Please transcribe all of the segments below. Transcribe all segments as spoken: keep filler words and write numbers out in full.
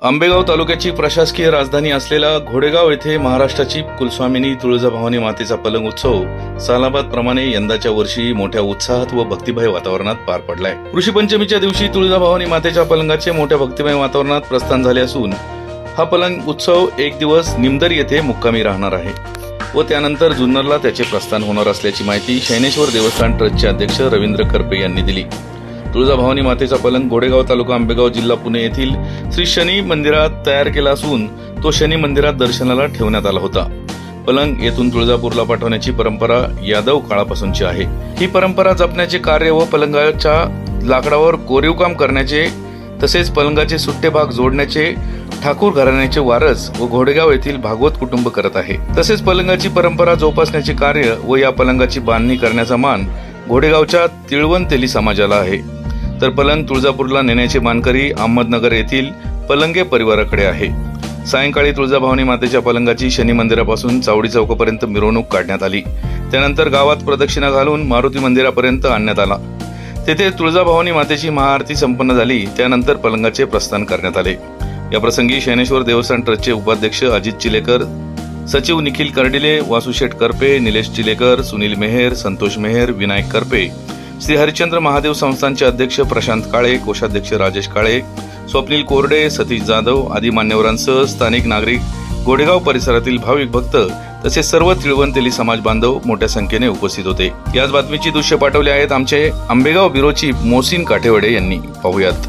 आंबेगाव तालुक्याची प्रशासकीय राजधानी असलेल्या घोडेगाव येथे महाराष्ट्राची कुलस्वामिनी तुळजाभवानी मातेचा पलंग उत्सव सालाबाद प्रमाणे यंदाच्या वर्षी मोठ्या उत्साहात व भक्तिमय वातावरणात पार पडलाय। ऋषीपंचमीच्या दिवशी तुळजाभवानी मातेच्या पलंगाचे मोठ्या भक्तिमय वातावरणात प्रस्थान झाले असून हा पलंग उत्सव एक दिवस निमदर येथे मुक्कामी राहणार आहे व त्यानंतर जुन्नरला त्याचे प्रस्थान होणार असल्याची माहिती शैनेश्वर देवस्थान ट्रस्टचे अध्यक्ष रवींद्र करपे यांनी दिली। तुळजाभवानी मातेचा पलंग घोडेगाव तालुका आंबेगाव जिल्हा पुणे येथील श्री शनी मंदिरात तयार केला असून तो शनी मंदिरात दर्शनाला ठेवण्यात आला होता। पलंग येथून तुळजापूरला पाठवण्याची परंपरा यादव काळापासूनची आहे। ही परंपरा जपण्याचे कार्य व पलंगाच्या लाकडावर कोरीवकाम करण्याचे तसेच पलंगाचे सुट्टे भाग जोडण्याचे ठाकूर घराण्याचे वारस व घोडेगाव येथील भागवत कुटुंब करत आहे। तसेच पलंगाची परंपरा जोपासण्याचे कार्य व या पलंगाची बांधणी करण्याचा मान घोडेगावच्या तिळवण तेली समाजाला आहे। तर पलंग तुळजापूरला नेण्याचे मानकरी अहमदनगर येथील पलंगे परिवाराकडे आहे। सायंकाळी तुळजाभवानी मातेच्या पलंगाची शनी मंदिरापासून चावडी चौकापर्यंत मिरवणूक काढण्यात आली। त्यानंतर गावात प्रदक्षिणा घालून मारुती मंदिरापर्यंत आणण्यात आला। तेथे तुळजाभवानी मातेची महाआरती संपन्न झाली। त्यानंतर पलंगाचे प्रस्थान करण्यात आले। या प्रसंगी शैनेश्वर देवस्थान ट्रस्टचे उपाध्यक्ष अजित चिलेकर, सचिव निखिल कर्डिले, वासुशेठ करपे, निलेश चिलेकर, सुनील मेहर, संतोष मेहर, विनायक करपे, श्री हरिश्चंद्र महादेव संस्थानचे अध्यक्ष प्रशांत काळे, कोषाध्यक्ष राजेश काळे, स्वप्नील कोरडे, सतीश जाधव आदी मान्यवरांसह स्थानिक नागरिक, घोडेगाव परिसरातील भाविक भक्त तसेच सर्व तिळवण तेली समाज बांधव मोठ्या संख्येने उपस्थित होते। याच बातमीची दृश्य पाठवले आहेत आमचे आंबेगाव ब्युरो चीफ मोहसिन काठेवडे यांनी। पाहूयात।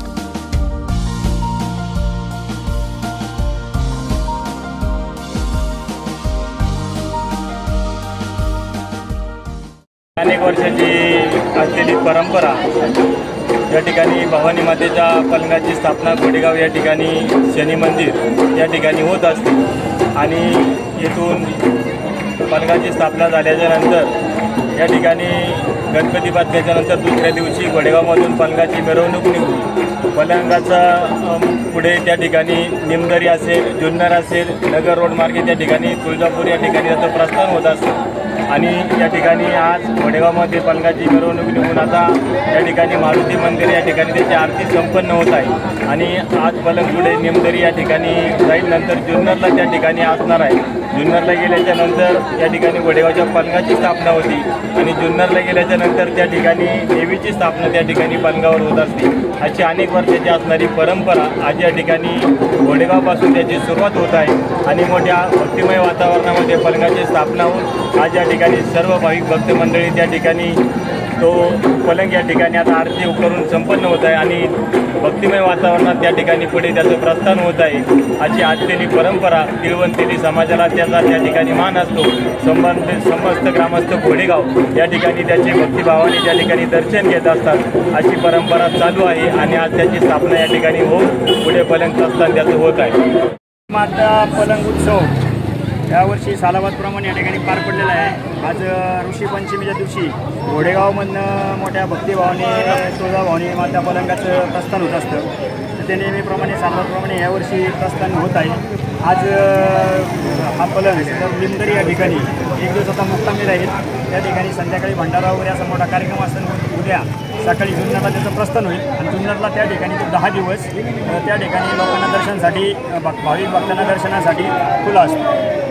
अनेक वर्षाची असलेली परंपरा या ठिकाणी भवानी मातेच्या पलंगाची स्थापना घोडेगाव या ठिकाणी शनी मंदिर या ठिकाणी होत असते आणि येथून पलंगाची स्थापना झाल्याच्या नंतर या ठिकाणी गणपती बांधल्याच्या नंतर दुसऱ्या दिवशी घोडेगावमधून पलंगाची मिरवणूक निघून पलंगाचा पुढे त्या ठिकाणी निमदरी असेल, जुन्नर असेल, नगर रोड मार्गे त्या ठिकाणी तुळजापूर या ठिकाणी त्याचं प्रस्थान होत असतं आणि या ठिकाणी आज घोडेगावमध्ये पलंगाची मिरवणूक निघून आता या ठिकाणी मारुती मंदिर या ठिकाणी त्याची आरती संपन्न होत आहे आणि आज पलंग पुढे निमदरी या ठिकाणी जाईल, नंतर जुन्नरला त्या ठिकाणी असणार आहे। जुन्नरला गेल्याच्या नंतर या ठिकाणी घोडेगावच्या पलंगाची स्थापना होती आणि जुन्नरला गेल्याच्या नंतर त्या ठिकाणी देवीची स्थापना त्या ठिकाणी पलंगावर होत असते। अशी अनेक वर्षाची असणारी परंपरा आज या ठिकाणी घोडेगावपासून त्याची सुरुवात होत आहे आणि मोठ्या भक्तिमय वातावरणामध्ये पलंगाची स्थापना होऊन आज या ठिकाणी सर्व भाविक भक्त मंडळी त्या ठिकाणी तो पलंग या ठिकाणी आता आरती करून संपन्न होत आहे आणि भक्तिमय वातावरणात त्या ठिकाणी पुढे त्याचं प्रस्थान होत आहे। अशी आजलेली परंपरा तिळवण तेली समाजाला त्याचा त्या ठिकाणी मान असतो। संबंधित समस्त ग्रामस्थ घोडेगाव या ठिकाणी त्याचे भक्तिभावाने त्या ठिकाणी दर्शन घेत असतात। अशी परंपरा चालू आहे आणि आज त्याची स्थापना या ठिकाणी होऊन पुढे पलंग प्रस्थान त्याचं होत आहे। माता पलंग उत्सव यावर्षी सालाबादप्रमाणे या ठिकाणी पार पडलेला आहे। आज ऋषीपंचमीच्या दिवशी घोडेगावमधनं मोठ्या भक्तिभावाने तुळजाभवानी माता पलंगाचं प्रस्थान होत असतं। ते नेहमीप्रमाणे सालाबादप्रमाणे यावर्षी प्रस्थान होत आहे। आज हा पलंग निमदरी या ठिकाणी एक दिवस आता मुक्कामी राहील। त्या ठिकाणी संध्याकाळी भंडारा वगैरे असा मोठा कार्यक्रम असताना उद्या सकाळी जुन्नरला त्याचं प्रस्थान होईल आणि जुन्नरला त्या ठिकाणी दहा दिवस त्या ठिकाणी लोकांना दर्शनासाठी भाविक भक्तांना दर्शनासाठी खुला असतो।